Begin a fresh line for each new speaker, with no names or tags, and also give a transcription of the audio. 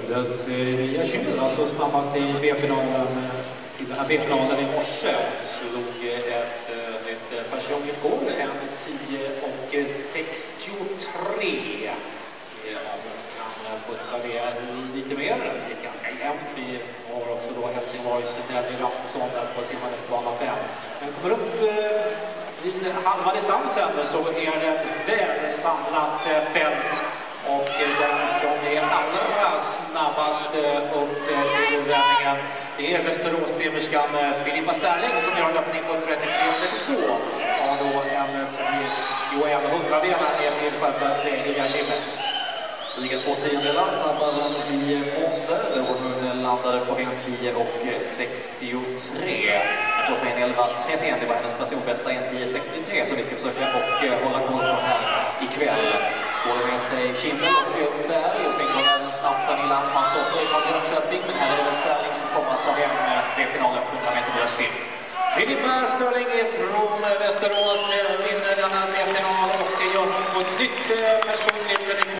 föddes Lia Schindler, alltså snabbast i B-finalen till den här B-finalen i morse. Slog ett personligt mål, 1:10:63. Om man kan putsa det lite mer, det är ganska jämnt. Vi har också då Helsingborgs Nelly Rasmusson där på simmande på bana 5. Men kommer upp vid halva distansen så är det ett väl samlat fält. Och den som är allra snabbast upp i vändningen, det är Västerås-semerskan Filippa Sterling som gör en löpning på 33:32. Har då en 31-100-bena ner till Skövdes Lia Schindler.
Dryga 2 tiondelar snabbare i morse. Hon landade på 1:10:63. Förlåt mig, 11:31. Det var hennes personbästa 1:10:63 som vi ska försöka hålla koll på här ikväll. Får med sig Schindler och Berg och sen kommer även snabbt Pernilla Ansmansdottir från Jönköping. Men här är det väl Sterling som kommer att ta hem B-finalen på 100 meter bröstsim.
Filippa Sterling från Västerås vinner denna B-final och gör på ett nytt personligt